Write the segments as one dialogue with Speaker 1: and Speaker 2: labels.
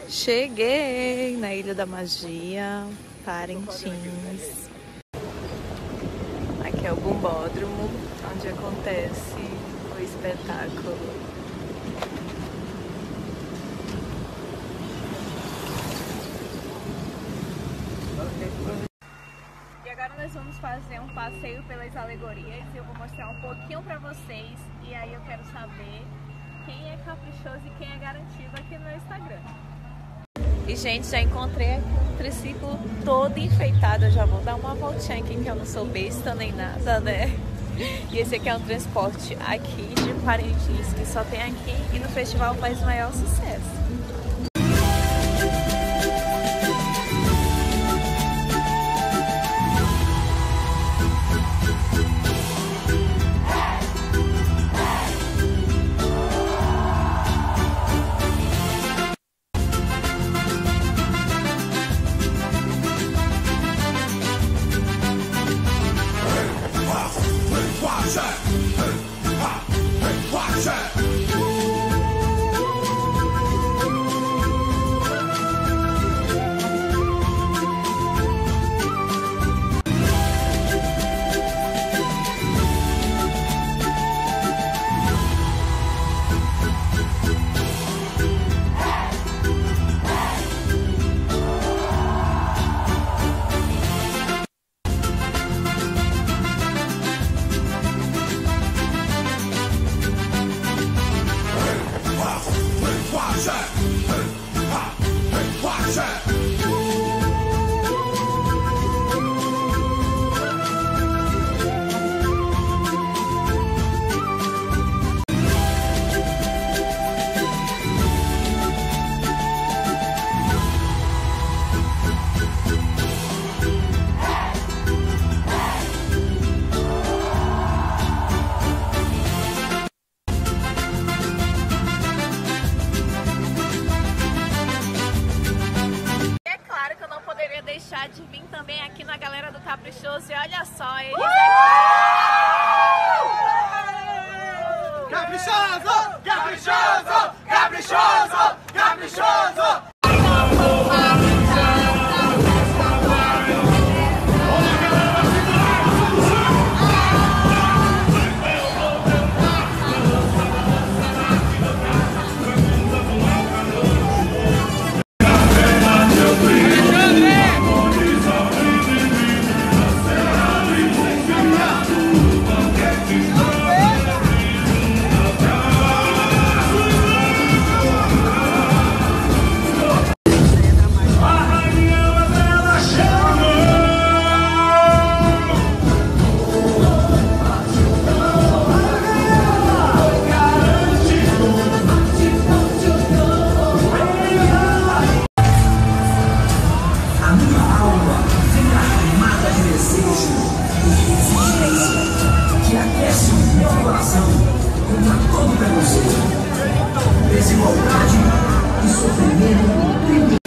Speaker 1: Cheguei na Ilha da Magia, Parintins. Aqui é o Bombódromo, onde acontece o espetáculo. E agora nós vamos fazer um passeio pelas alegorias e eu vou mostrar um pouquinho pra vocês. E aí eu quero saber quem é caprichoso e quem é garantido aqui no meu Instagram. E, gente, já encontrei aqui um triciclo todo enfeitado. Eu já vou dar uma voltinha aqui, que eu não sou besta nem nada, né? E esse aqui é um transporte aqui de Parintins, que só tem aqui e no festival faz o maior sucesso. Deixar de vir também aqui na galera do Caprichoso e olha só, eles aqui.
Speaker 2: Caprichoso! Caprichoso! Caprichoso! Caprichoso! Desigualdade e sofrimento.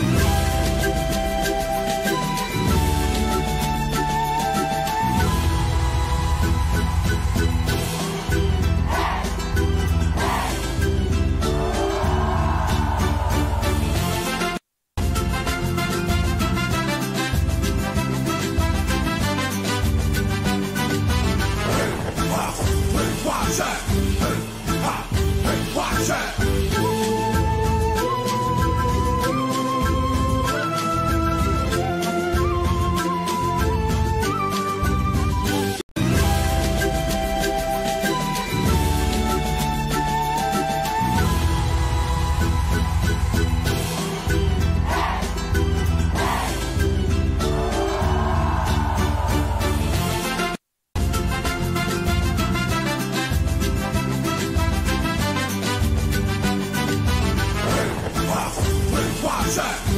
Speaker 2: Shot.